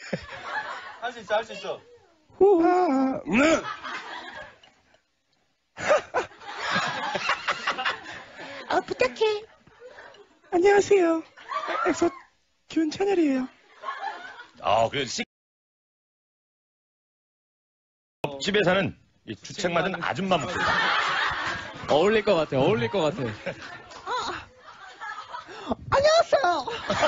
할 수 있어, 할 수 있어. 부탁해. 안녕하세요. 엑소 균 채널이에요. 그래, 집에 사는 이 주책 맞은 아줌마 목소리. 어울릴 것 같아, 어울릴 것 같아. 안녕하세요.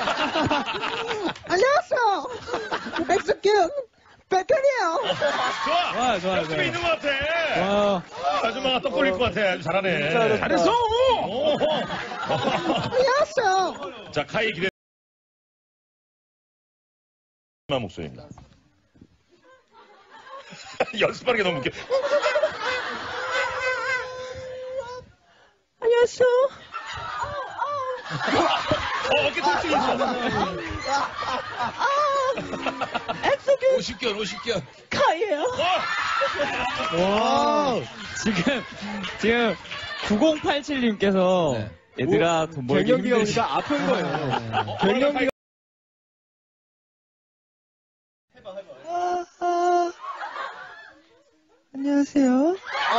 안녕하세요. 엑소균 백현이에요. 좋아, 좋아. 집에 있는 것 같아. 와. 아줌마가 떡 걸릴 것 같아. 아주 잘하네. 잘했어! 안녕하세요. 자, 카이 기대. 아줌마 목소리입니다. 연습하는 게 너무 웃겨. 안녕하세요. 어깨 통증이 있어. 엑소균 50견. 카이예요. 와. 지금 9087님께서 네. 얘들아 돈 벌기 힘들지. 갱년기가 아픈 거예요. 갱년기가. 안녕하세요.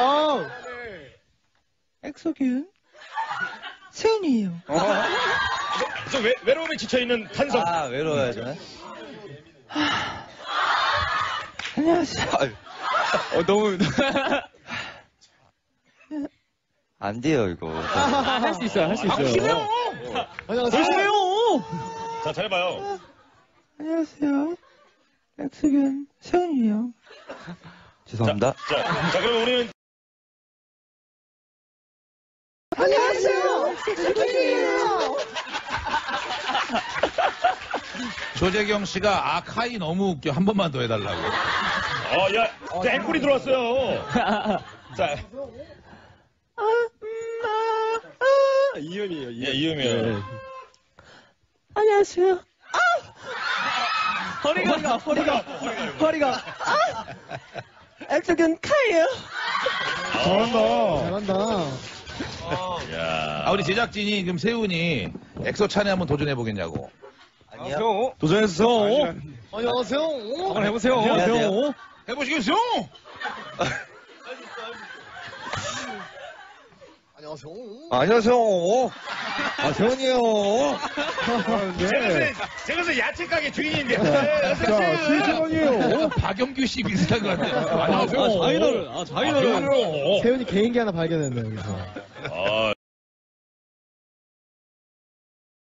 엑소균 세훈이에요. 저 외로움에 지쳐있는 탄성. 외로워야 되나? 안녕하세요. 너무. 안 돼요, 이거. 할 수 있어요, 할 수 있어요. 안녕하세요. 자, 잘해봐요. 안녕하세요. 엑소균 세훈이에요. 죄송합니다. 자, 그럼 우리는. 안녕하세요. 엑소균이에요. 조재경 씨가 카이 너무 웃겨. 한 번만 더 해달라고. 앵콜이 들어왔어요. 자. 이현이에요. 예, 이음이요. 안녕하세요. 허리가. 엑소균 카이예요. 잘한다. 야. 우리 제작진이 지금 세훈이 엑소 찬에 한번 도전해보겠냐고. 아니요. 도전했어. 안녕하세요. 한번 해보세요. 안녕하세요. 해보시겠어요? 안녕하세요. 세훈이에요. 제가 야채 가게 주인인데. 세훈이에요. 박영규 씨 비슷한 것 같아요. 안녕하세요. 자이너를. 세훈이 개인기 하나 발견했네, 여기서.